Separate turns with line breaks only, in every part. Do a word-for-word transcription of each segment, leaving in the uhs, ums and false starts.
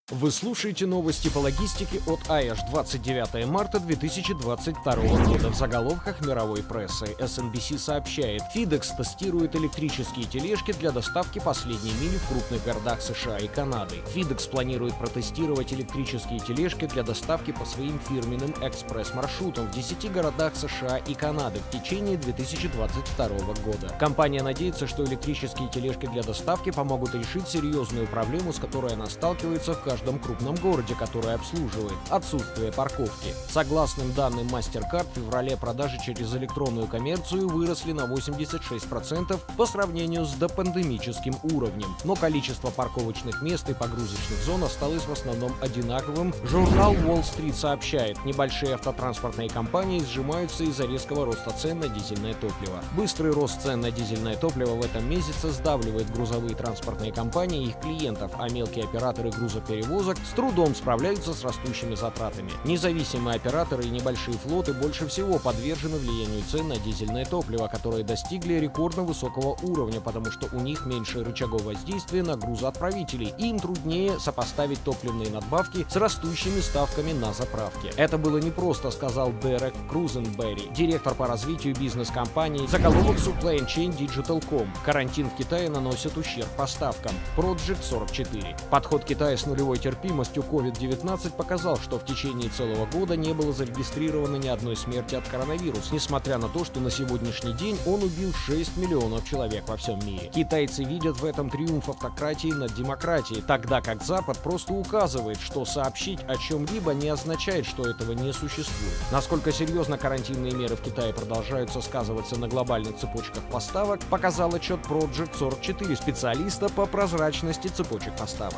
Вы слушаете новости по логистике от АЭШ двадцать девятое марта две тысячи двадцать второго года. В заголовках мировой прессы эс эн би си сообщает: FedEx тестирует электрические тележки для доставки последней мили в крупных городах США и Канады. FedEx планирует протестировать электрические тележки для доставки по своим фирменным экспресс-маршрутам в десяти городах США и Канады в течение две тысячи двадцать второго года. Компания надеется, что электрические тележки для доставки помогут решить серьезную проблему, с которой она сталкивается в каждом В каждом крупном городе, который обслуживает — отсутствие парковки. Согласно данным MasterCard, в феврале продажи через электронную коммерцию выросли на восемьдесят шесть процентов по сравнению с допандемическим уровнем, но количество парковочных мест и погрузочных зон осталось в основном одинаковым. Журнал Wall Street сообщает: небольшие автотранспортные компании сжимаются из-за резкого роста цен на дизельное топливо. Быстрый рост цен на дизельное топливо в этом месяце сдавливает грузовые транспортные компании и их клиентов, а мелкие операторы грузоперевозок с трудом справляются с растущими затратами. Независимые операторы и небольшие флоты больше всего подвержены влиянию цен на дизельное топливо, которые достигли рекордно высокого уровня, потому что у них меньше рычагов воздействия на грузоотправителей, и им труднее сопоставить топливные надбавки с растущими ставками на заправке. Это было непросто, сказал Дерек Крузенберри, директор по развитию бизнес-компании. Заголовок Supply Chain Digital точка ком. Карантин в Китае наносит ущерб поставкам. Project сорок четыре. Подход Китая с нулевой терпимостью ковид девятнадцать показал, что в течение целого года не было зарегистрировано ни одной смерти от коронавируса, несмотря на то, что на сегодняшний день он убил шесть миллионов человек во всем мире. Китайцы видят в этом триумф автократии над демократией, тогда как Запад просто указывает, что сообщить о чем-либо не означает, что этого не существует. Насколько серьезно карантинные меры в Китае продолжаются сказываться на глобальных цепочках поставок, показал отчет Project сорок четыре, специалиста по прозрачности цепочек поставок.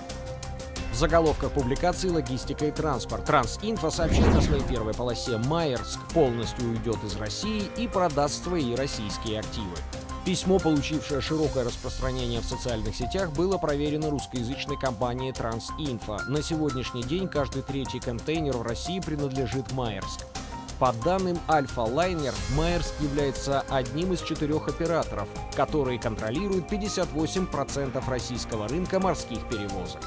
В заголовках публикации «Логистика и транспорт». Трансинфо сообщает на своей первой полосе: Маерск полностью уйдет из России и продаст свои российские активы. Письмо, получившее широкое распространение в социальных сетях, было проверено русскоязычной компанией Трансинфо. На сегодняшний день каждый третий контейнер в России принадлежит Маерск. По данным Альфа Лайнер, Маерск является одним из четырех операторов, которые контролируют пятьдесят восемь процентов российского рынка морских перевозок.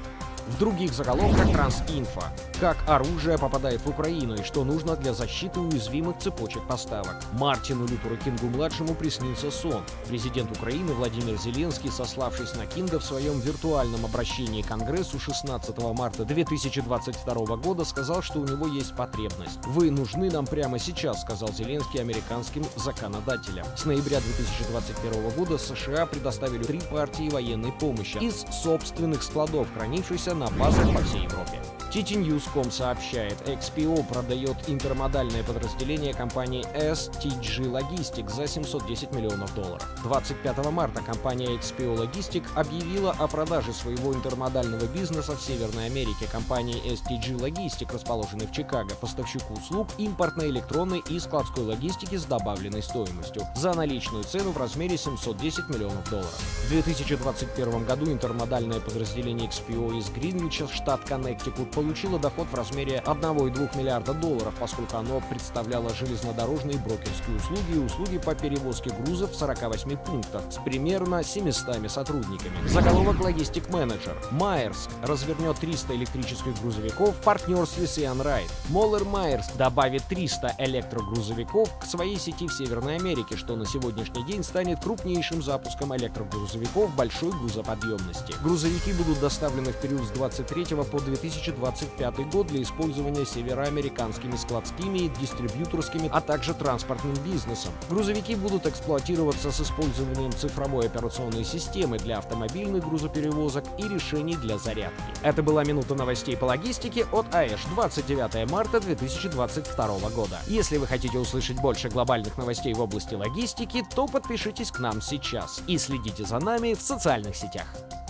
В других заголовках Трансинфо: как оружие попадает в Украину и что нужно для защиты уязвимых цепочек поставок. Мартину Лютеру Кингу-младшему приснился сон. Президент Украины Владимир Зеленский, сославшись на Кинга в своем виртуальном обращении к Конгрессу шестнадцатого марта две тысячи двадцать второго года, сказал, что у него есть потребность. «Вы нужны нам прямо сейчас», — сказал Зеленский американским законодателям. С ноября две тысячи двадцать первого года США предоставили три партии военной помощи из собственных складов, хранившихся на базах по всей Европе. ти ти ньюс точка ком сообщает: экс пи о продает интермодальное подразделение компании эс ти джи Logistics за семьсот десять миллионов долларов. двадцать пятого марта компания экс пи о Logistics объявила о продаже своего интермодального бизнеса в Северной Америке компании эс ти джи Logistics, расположенной в Чикаго, поставщику услуг импортной, электронной и складской логистики с добавленной стоимостью, за наличную цену в размере семьсот десять миллионов долларов. В две тысячи двадцать первом году интермодальное подразделение экс пи о из Гринвича, штат Коннектикут, получило доход в размере одного целых двух десятых миллиарда долларов, поскольку оно представляло железнодорожные брокерские услуги и услуги по перевозке грузов в сорока восьми пунктах с примерно семьюстами сотрудниками. Заголовок Logistic Manager: Маерск развернет триста электрических грузовиков в партнерстве с Иан Райт. Моллер Маерск добавит триста электрогрузовиков к своей сети в Северной Америке, что на сегодняшний день станет крупнейшим запуском электрогрузовиков большой грузоподъемности. Грузовики будут доставлены в период с двадцать третьего по две тысячи двадцать пятый год для использования североамериканскими складскими и дистрибьюторскими, а также транспортным бизнесом. Грузовики будут эксплуатироваться с использованием цифровой операционной системы для автомобильных грузоперевозок и решений для зарядки. Это была минута новостей по логистике от АЭШ двадцать девятое марта две тысячи двадцать второго года. Если вы хотите услышать больше глобальных новостей в области логистики, то подпишитесь к нам сейчас и следите за нами в социальных сетях.